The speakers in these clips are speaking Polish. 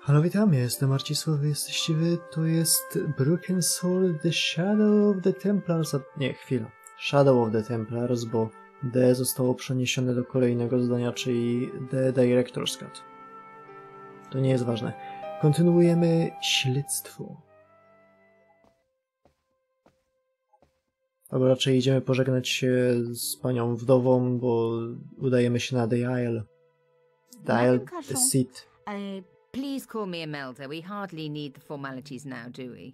Halo, witam, ja jestem Marcisław, jesteście wy, to jest Broken Sword, The Shadow of the Templars, nie, chwila, Shadow of the Templars, bo D zostało przeniesione do kolejnego zdania, czyli The Director's Cut. To nie jest ważne. Kontynuujemy śledztwo. Albo raczej idziemy pożegnać się z panią wdową, bo udajemy się na The Isle. The Isle, The Seat. Please call me Imelda. We hardly need the formalities now, do we?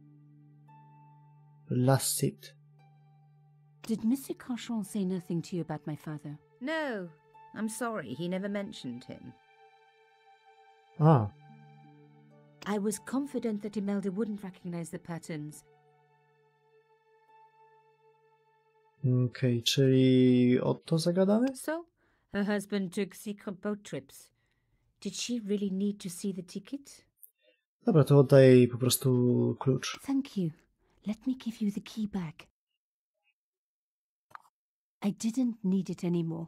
Last Seat. Did Mr. Cochon say nothing to you about my father? No, I'm sorry. He never mentioned him. A, I was confident that Imelda wouldn't recognize the patterns. okej, czyli o to zagadamy? So, her husband took secret boat trips. Did she really need to see the ticket? Dobra, to oddaję jej po prostu klucz. Thank you. Let me give you the key back. I didn't need it anymore.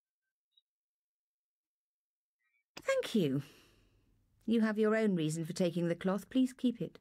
Thank you. You have your own reason for taking the cloth. Please keep it.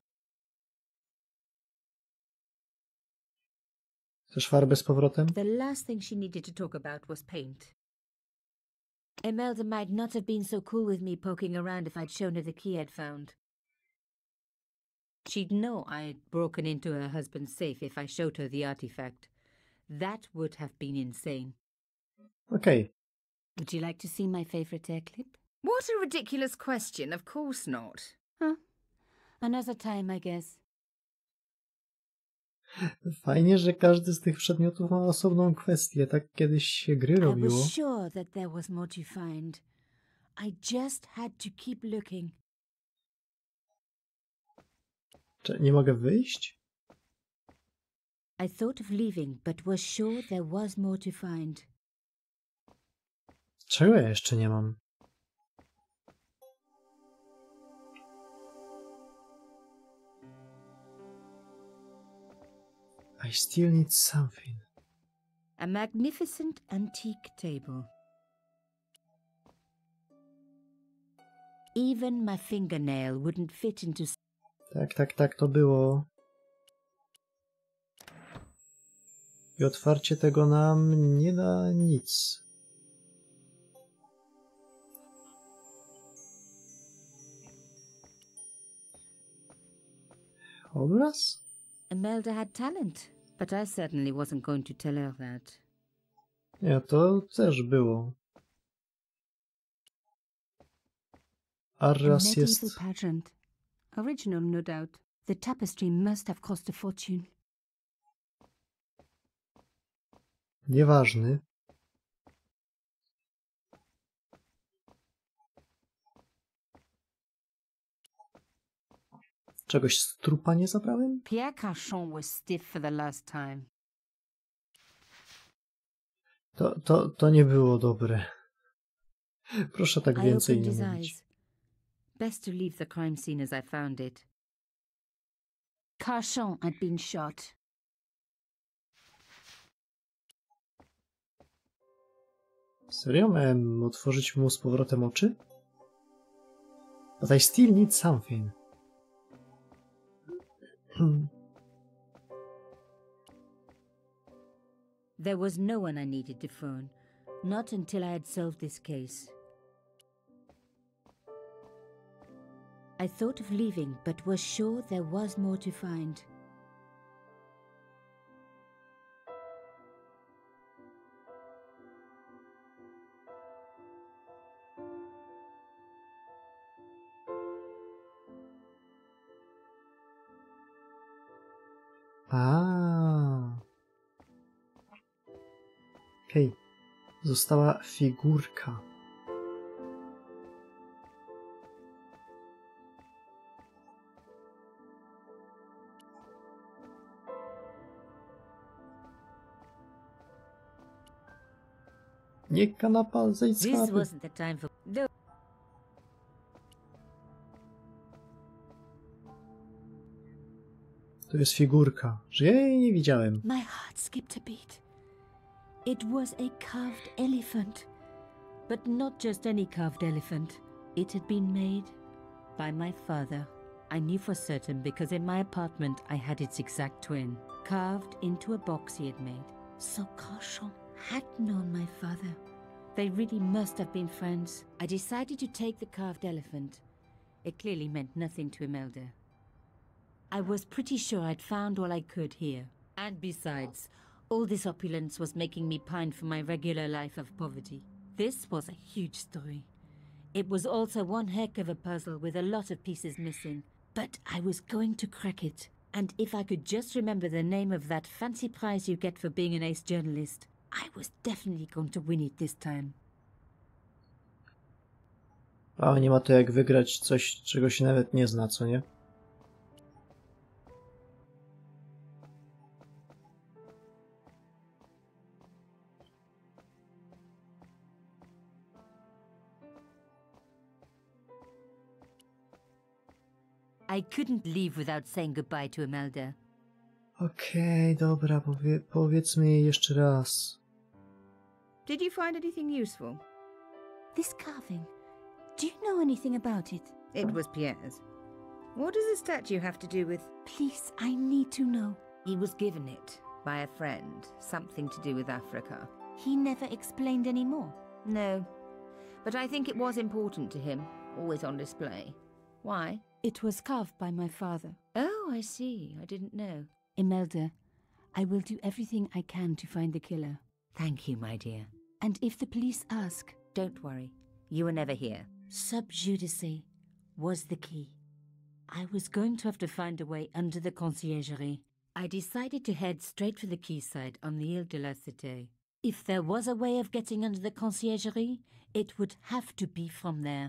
Chcesz farbę z powrotem? The last thing she needed to talk about was paint. Imelda might not have been so cool with me poking around if I'd shown her the key I'd found. She'd know I'd broken into her husband's safe if I showed her the artifact. That would have been insane. Okej. Would you like to see my favorite hair clip? What a ridiculous question. Of course not. Huh. Another time, I guess. Fajnie, że każdy z tych przedmiotów ma osobną kwestię. Tak kiedyś się gry I robiło. was sure that there was more to find. I just had to keep looking. Czy nie mogę wyjść? I thought of leaving, but was sure there was more to find. Czego ja jeszcze nie mam? I still need something. A magnificent antique table. Even my fingernail wouldn't fit into... Tak, to było. I otwarcie tego nam nie da nic. Obraz? Imelda had talent, but I certainly wasn't going to tell her that. Nie, to też było. A Arras medieval jest... pageant. Original, no doubt. The tapestry must have cost a fortune. Nieważny. Czegoś z trupa nie zabrałem? Pierre Cachon was stiff for the last time. To nie było dobre. Proszę tak I więcej opened nie his mówić. eyes. Best to leave the crime scene as I found it. Cachon had been shot. Serio? Miałem otworzyć mu z powrotem oczy? But I still need something. There was no one I needed to phone. Not until I had solved this case. I thought of leaving, but was sure there was more to find. Okej. Została figurka. Nie kanapa, zejdź z This kanapy. wasn't the time for... No. To jest figurka, że ja jej nie widziałem. My heart skipped a beat. It was a carved elephant. But not just any carved elephant. It had been made By my father. I knew for certain because in my apartment I had its exact twin, carved into a box he had made. So Cochon had known my father. They really must have been friends. I decided to take the carved elephant. It clearly meant nothing to Imelda. I was pretty sure I'd found all I could here. And besides, all this opulence was making me pine for my regular life of poverty. This was a huge story. It was also one heck of a puzzle with a lot of pieces missing. But I was going to crack it. And if I could just remember the name of that fancy prize you get for being an ace journalist, I was definitely going to win it this time. A nie ma to jak wygrać coś, czego się nawet nie zna, co nie? I couldn't leave without saying goodbye to Imelda. Okej, dobra, powiedzmy jej jeszcze raz. Did you find anything useful? This carving. Do you know anything about it? It was Pierre's. What does the statue have to do with... Please, I need to know. He was given it by a friend. Something to do with Africa. He never explained any more. No. But I think it was important to him. Always on display. Why? It was carved by my father. Oh, I see. I didn't know. Imelda, I will do everything I can to find the killer. Thank you, my dear. And if the police ask, Don't worry. You were never here. sub judice was the key. I was going to have to find a way under the conciergerie. I decided to head straight for the quayside on the Ile de la Cité. If there was a way of getting under the conciergerie, it would have to be from there.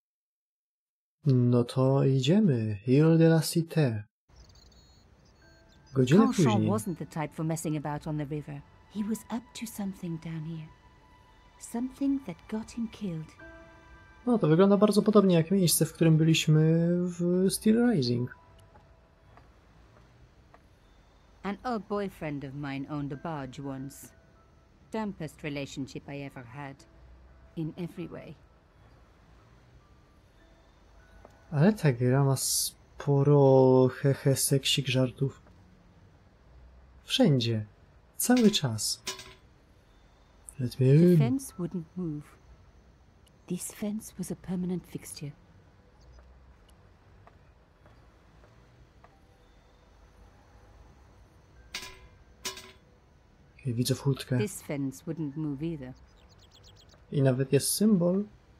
No to idziemy. Ile de la Cité. Godzinę Cochon później. wasn't the type for messing about on the river. He was up to something down here. Something that got him killed. No to wygląda bardzo podobnie jak miejsce, w którym byliśmy w Steel Rising. An old boyfriend of mine owned a barge once. Dampest relationship I ever had. In every way. Ale ta gra ma sporo seksik żartów. Wszędzie. Cały czas. Let me The in. fence wouldn't move. This fence was a permanent fixture. Okay, widzę furtkę. This fence wouldn't move either. I nawet jest symbol.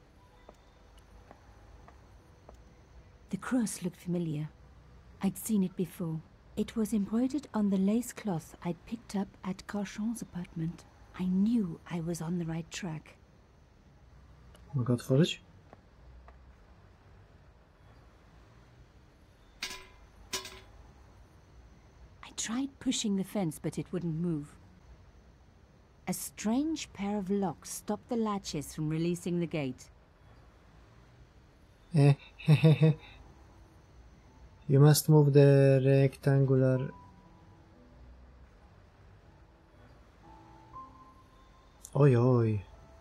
The cross looked familiar. I'd seen it before. It was embroidered on the lace cloth I'd picked up at Cochon's apartment. I knew I was on the right track. Mogę otworzyć? I tried pushing the fence, but it wouldn't move. A strange pair of locks stopped the latches from releasing the gate. You must move the rectangular... Oj, oj.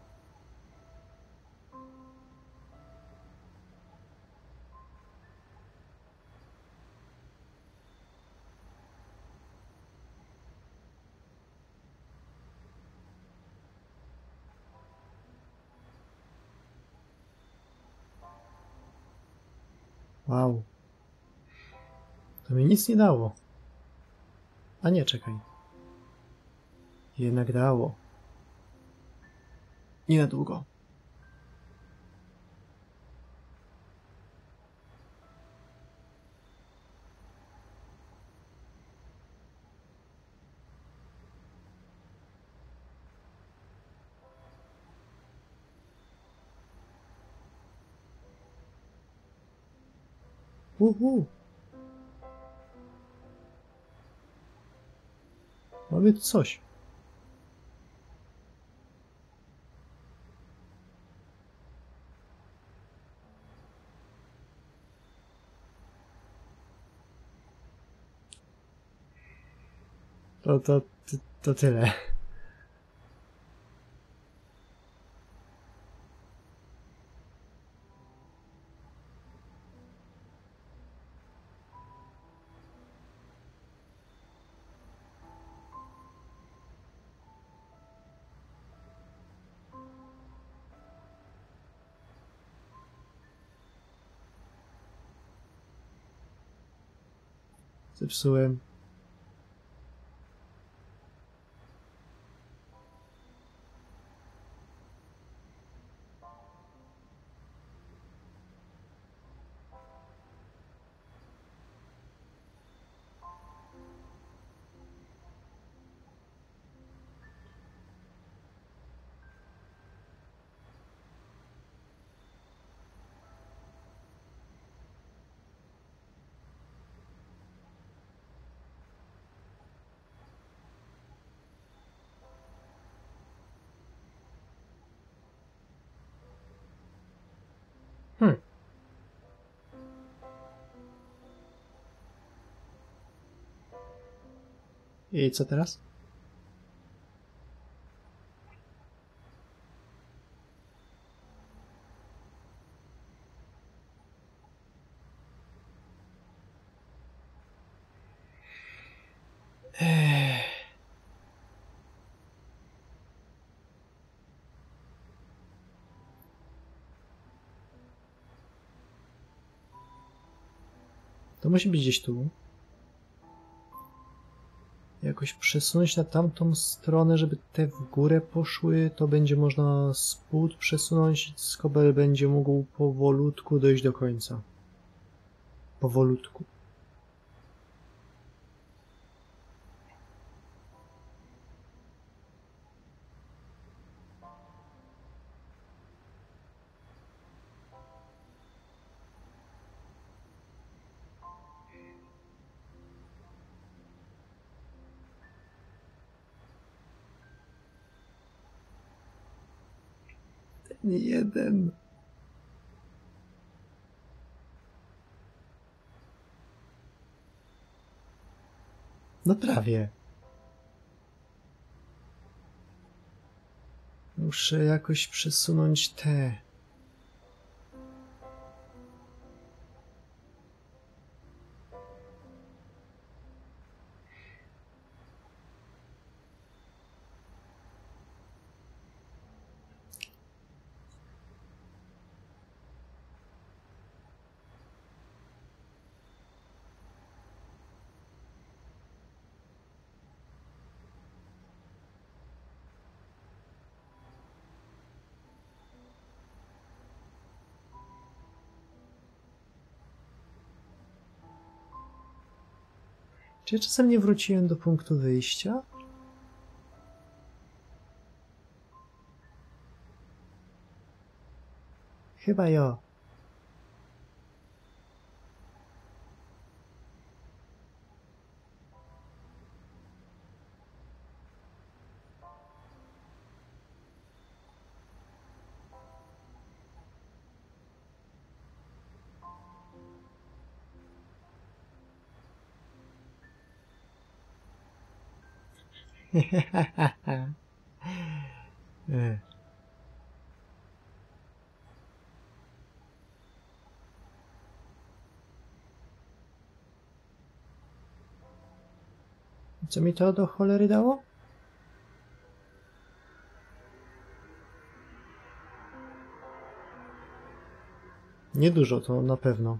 Wow. To mi nic nie dało. A nie, czekaj. Jednak dało. Nie na długo. Mamy tu coś. To tyle. Zepsułem. I co teraz? To musi być gdzieś tu. Jakoś przesunąć na tamtą stronę, żeby te w górę poszły, to będzie można spód przesunąć, Skobel będzie mógł powolutku dojść do końca. Powolutku. Jeden. No prawie. Muszę jakoś przesunąć te. Czy ja czasem nie wróciłem do punktu wyjścia? Chyba ja. Co mi to do cholery dało? Niedużo to na pewno.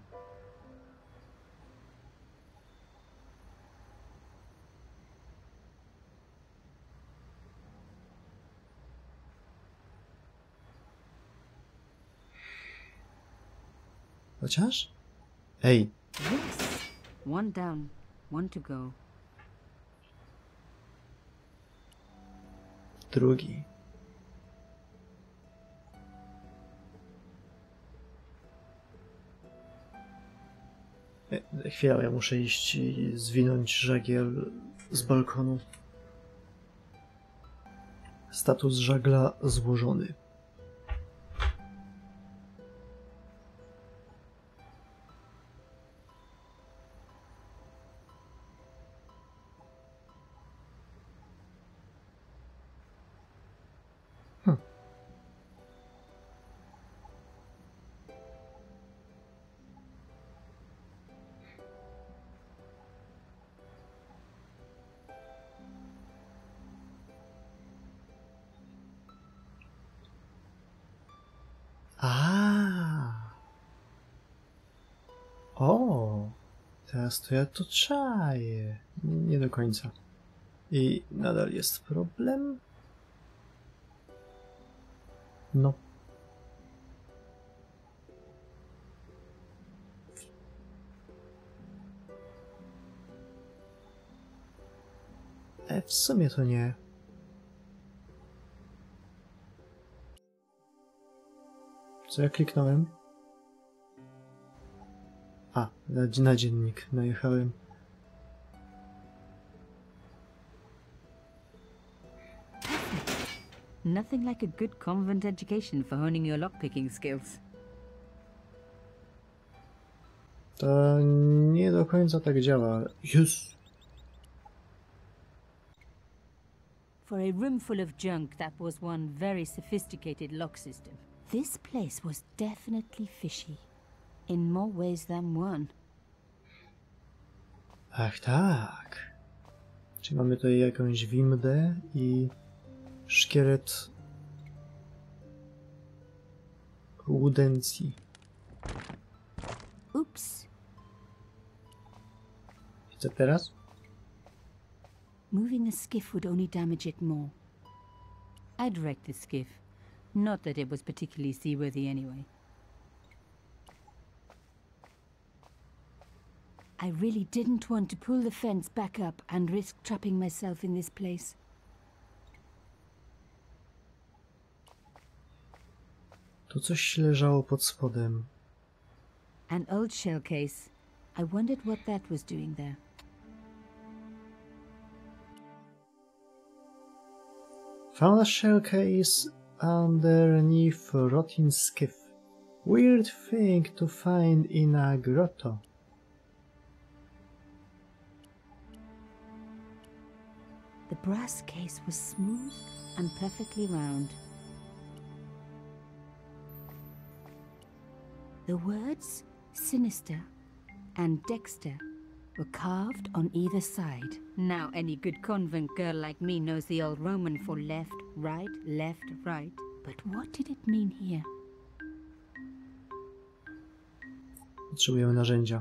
Chociaż? Ej, Yes. One down, one to go. drugi. Chwilę, ja muszę iść i zwinąć żagiel z balkonu. Status żagla złożony. teraz to ja to czaję. Nie do końca. I nadal jest problem? No. W sumie to nie. Co ja kliknąłem? A, na dziennik najechałem. Nothing like a good convent education for honing your lockpicking skills. To nie do końca tak działa. Jezus. For a room full of junk, that was one very sophisticated lock system. This place was definitely fishy. In more ways than one. Ach tak. Czyli mamy tutaj jakąś windę i szkielet Ludencji. Oops. I co teraz? Moving the skiff would only damage it more. I'd wreck the skiff. Not that it was particularly seaworthy anyway. I really didn't want to pull the fence back up and risk trapping myself in this place. Tu coś leżało pod spodem. An old shell case. I wondered what that was doing there. Found a shell case underneath a rotting skiff. Weird thing to find in a grotto. The brass case was smooth and perfectly round. The words Sinister and Dexter were carved on either side. Now any good convent girl like me knows the old Roman for left, right. But what did it mean here? Potrzebujemy narzędzia.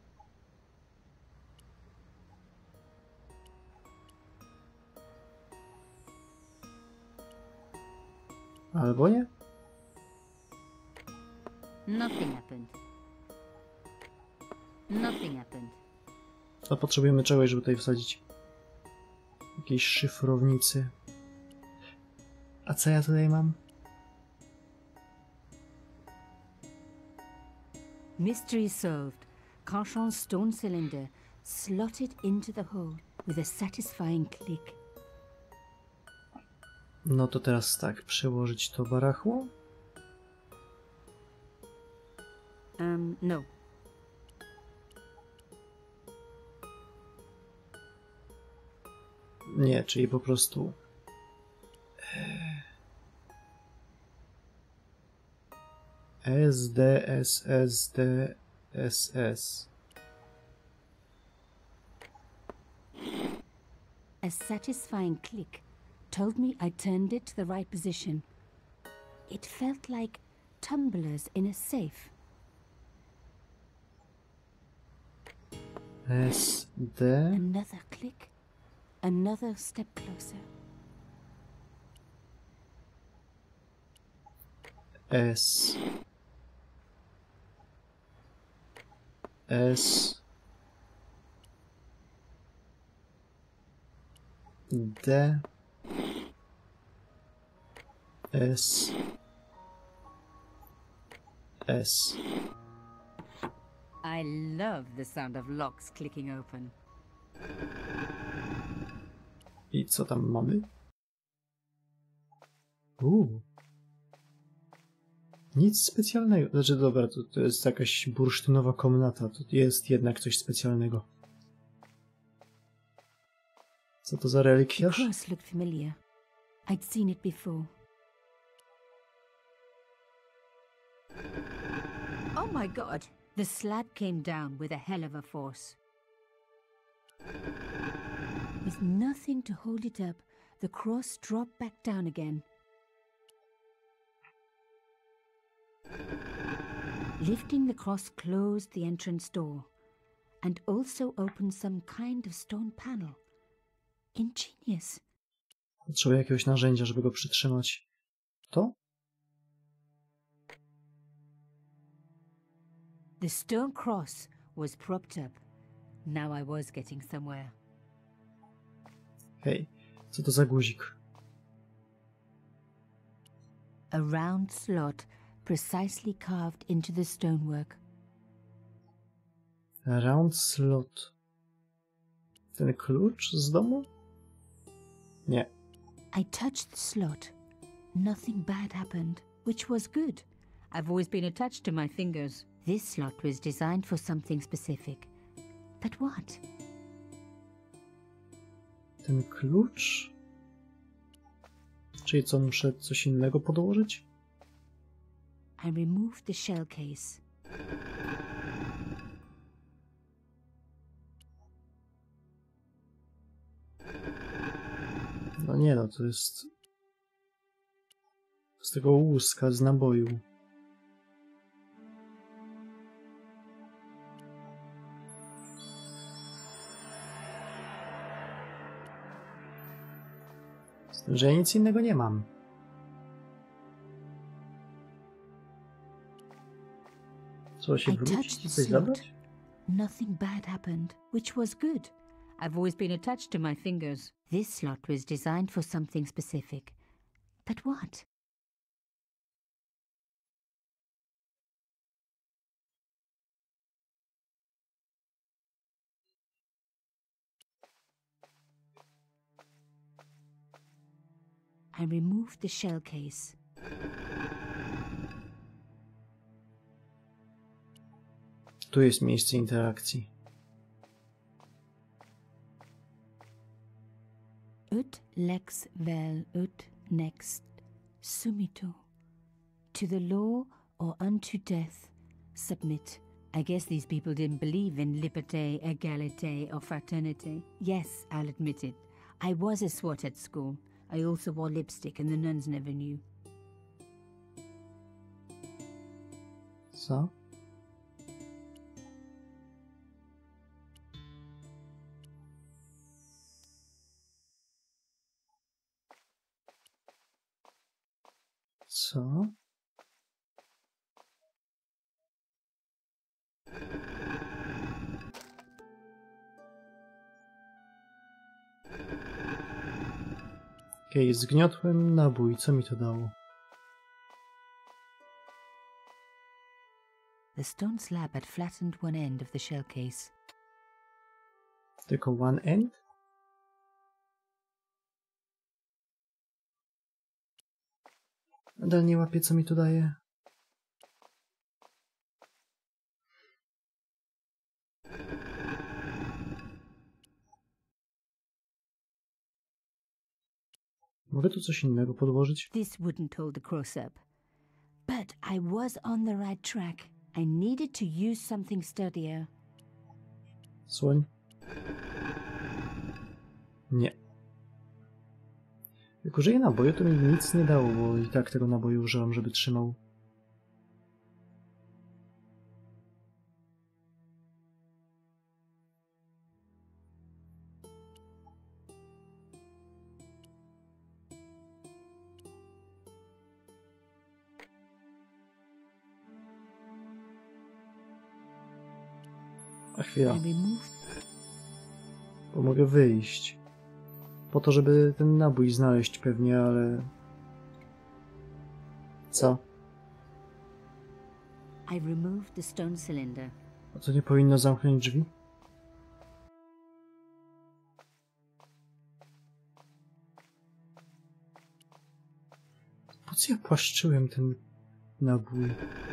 Albo nie? Nothing happened. Nothing happened. To potrzebujemy czegoś, żeby tutaj wsadzić. Jakiejś szyfrownicy. A co ja tutaj mam? Mystery solved. Carchon's stone cylinder slotted into the hole with a satisfying click. No to teraz tak, przełożyć to barachło. No. Nie, czyli po prostu... SDSSDSS. A satisfying click told me I turned it to the right position. It felt like tumblers in a safe. SD. Another click. Another step closer. S. S. D. S. S. I love the sound of locks clicking open. I co tam mamy? Nic specjalnego. Znaczy, dobra, to jest jakaś bursztynowa komnata. To jest jednak coś specjalnego. Co to za The relikwiarz? cross looked familiar. I'd seen it before. Oh my god! The slab came down with a hell of a force. With nothing to hold it up, the cross dropped back down again. Lifting the cross closed the entrance door. and also opened some kind of stone panel. Ingenious. Potrzebuję jakiegoś narzędzia, żeby go przytrzymać. To? The stone cross was propped up. Now I was getting somewhere. Hej, co to za guzik? A round slot precisely carved into the stonework. Round slot. Ten klucz z domu? Nie. I touched the slot. Nothing bad happened, which was good. I've always been attached to my fingers. This slot was designed for something specific. But what? Ten klucz? Czyli co, muszę coś innego podłożyć? I removed the shell case. No nie no, to jest... z tego łuska, z naboju. Z tym, że ja nic innego nie mam. Co się I wrócić touched i the coś slot. zabrać? Nothing bad happened, which was good. I've always been attached to my fingers. This slot was designed for something specific. But what? I removed the shell case. Tu jest miejsce interakcji. Ut lex vel ut next sumito. To the law or unto death submit. I guess these people didn't believe in liberté, égalité, or fraternity. Yes, I'll admit it. I was a swot at school. I also wore lipstick and the nuns never knew. Co? Co? Okej, zgniotłem nabój. Co mi to dało? The stone slab had flattened one end of the shell case. Tylko one end? Nadal nie łapię, co mi to daje. Mogę tu coś innego podłożyć? This wouldn't hold the cross up. But I was on the right track. I needed to use something sturdier. Słoń? Nie. Jak użyję naboju, to mi nic nie dało, bo i tak tego naboju użyłam, żeby trzymał. A chwila, I removed. bo mogę wyjść. Po to, żeby ten nabój znaleźć pewnie, ale... Co? I removed the stone cylinder. A to nie powinno zamknąć drzwi? Po co ja płaszczyłem ten nabój?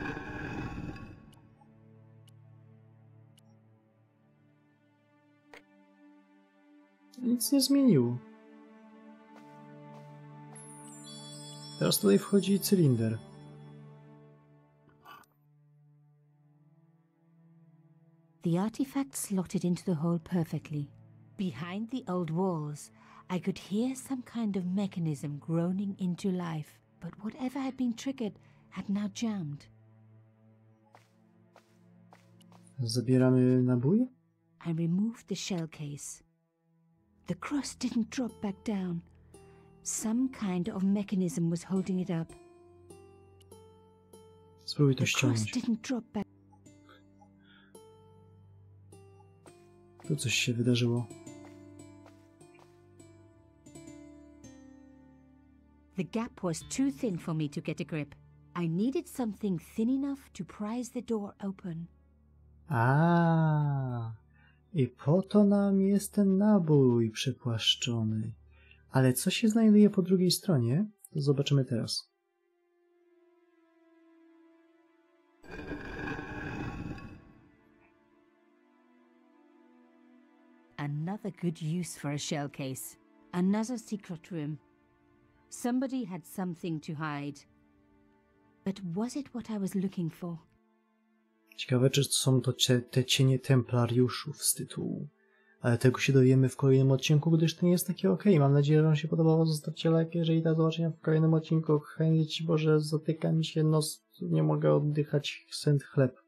Nic nie zmieniło. Teraz tutaj wchodzi cylinder. The artifact slotted into the hole perfectly. Behind the old walls, I could hear some kind of mechanism groaning into life, but whatever had been triggered had now jammed. Zabieramy nabój? I removed the shell case. The cross didn't drop back down. Some kind of mechanism was holding it up. Spróbuj to The cross ściągnąć. didn't drop back. Tu coś się wydarzyło. The gap was too thin for me to get a grip. I needed something thin enough to prise the door open. I po to nam jest ten nabój przepłaszczony. Ale co się znajduje po drugiej stronie, to zobaczymy teraz. Another good use for a shell case. Another secret room. Somebody had something to hide. But was it what I was looking for? Ciekawe, czy są to te cienie templariuszów z tytułu. Ale tego się dowiemy w kolejnym odcinku, gdyż to nie jest takie okej. Mam nadzieję, że wam się podobało. Zostawcie like, jeżeli tak, do zobaczenia w kolejnym odcinku. Chęć Boże, zatyka mi się nos, nie mogę oddychać, sęd chleb.